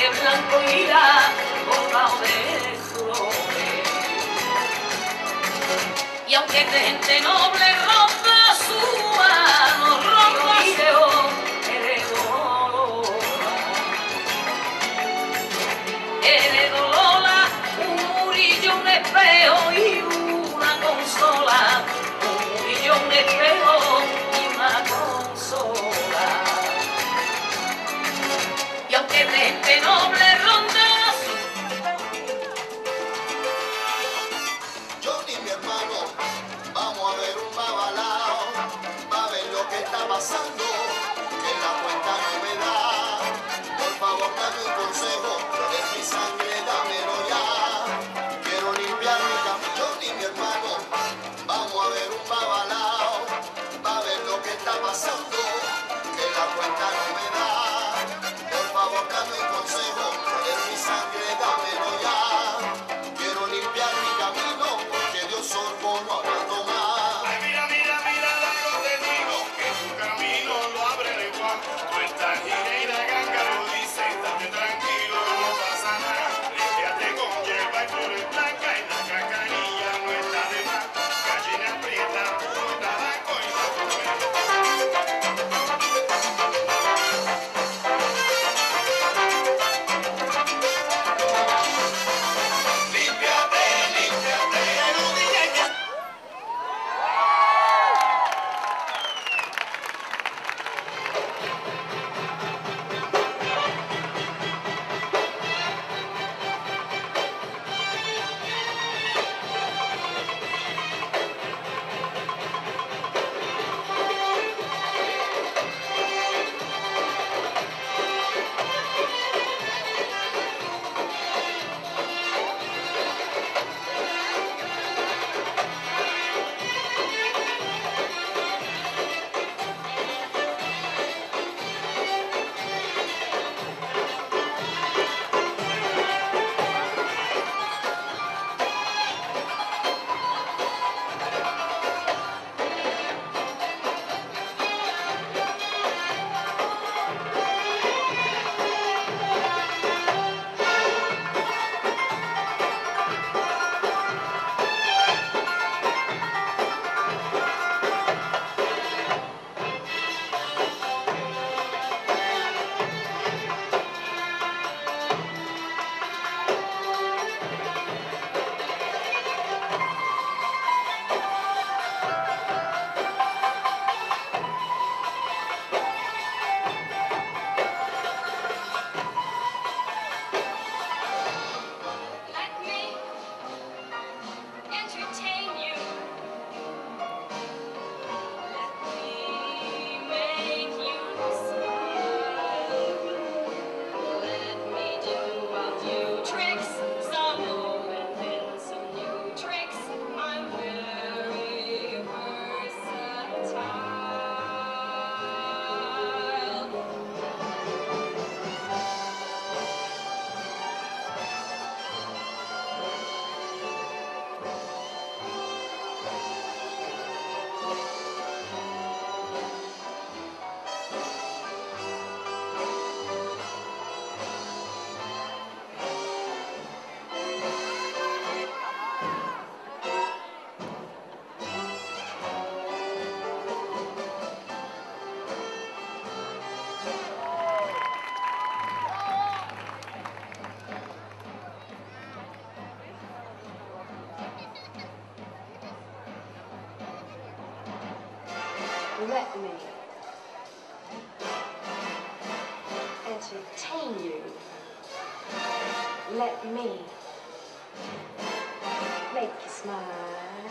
de blanco irá bordado de flores. Y aunque de gente noble rompa su mano, rompa heredó Lola un murillo, un espejo y una consola, un murillo, un espejo y una consola. Y aunque de gente noble ronda yo ni mi hermano vamos a ver un babalao, va a ver lo que está pasando, que en la cuenta no me da. Por favor dame un consejo, es mi sangre, dámelo ya. Quiero limpiar mi camino, yo ni mi hermano vamos a ver un babalao, va a ver lo que está pasando, que en la cuenta no me da. Por favor dame un consejo, es mi sangre, dámelo ya. Quiero limpiar mi camino, porque Dios sorbo no aguanto más. Ay, mira, mira, mira lo que te digo, que tu camino lo abre el Juan. Tú estás gira y la ganga lo dice, estate tranquilo, no pasa nada. Límpiate con hierba y flores blancas y la cascarilla no está de más. Gallina prieta, puro tabaco y no límpiate, límpiate, no digas que Let me entertain you. Let me make you smile. Let me do a few tricks, some old and then some new tricks. I'm very versatile. Let me entertain you. Let me make you smile.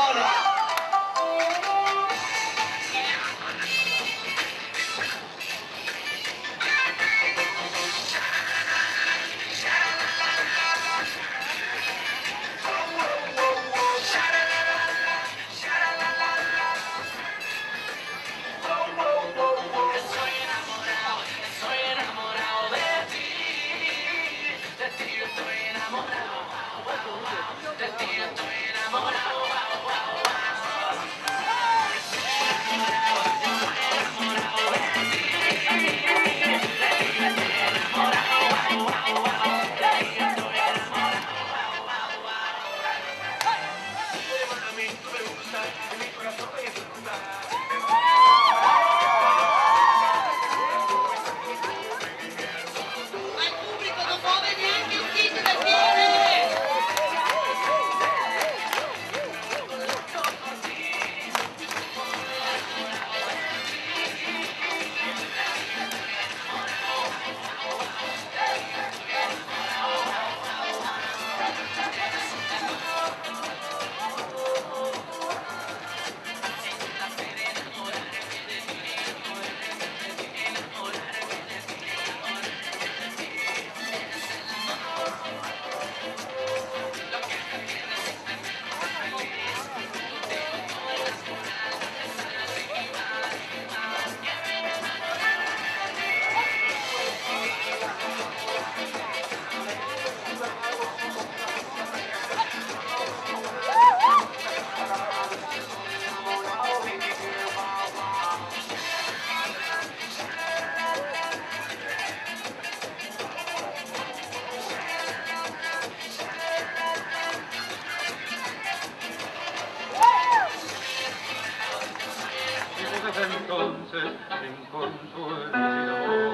Entonces, sin consuelo sin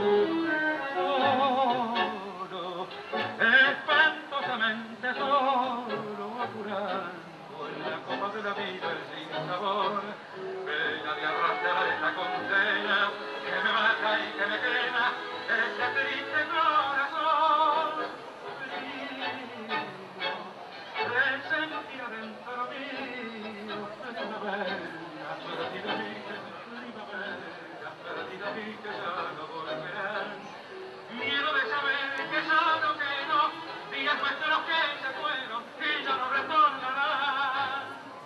amor, solo, espantosamente solo, apurando en la copa de la vida el sinsabor, pena de arrastrar esa condena que me mata y que me quema este triste corazón, frío, de sentir adentro mío una verga perdida mía. Perdida vi que ya no volverán, miedo de saber que ya no quedo, días nuestros que se fueron y ya no retornarán.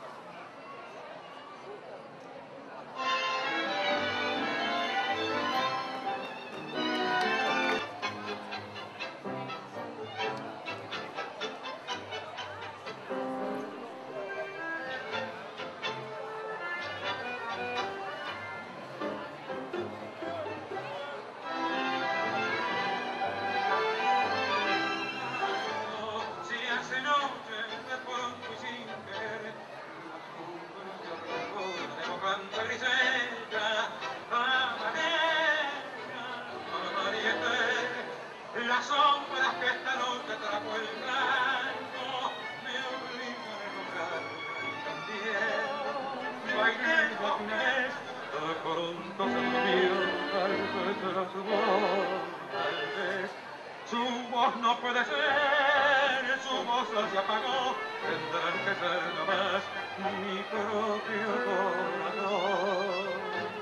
Las sombras que esta noche trajo el blanco me obligan a nombrar también. Bailando una vez, de pronto se durmió, tal vez era su voz, tal vez su voz no puede ser, su voz se apagó, tendrán que ser nomás mi propio corazón.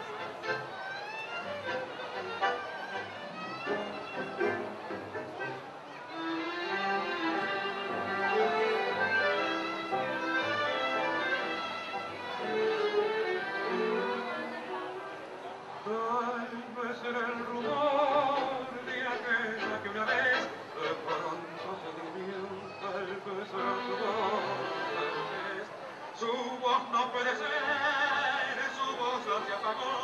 Era el rumor de aquella que una vez de pronto se durmió, tal vez era su voz, tal vez su voz no puede ser, su voz se apagó,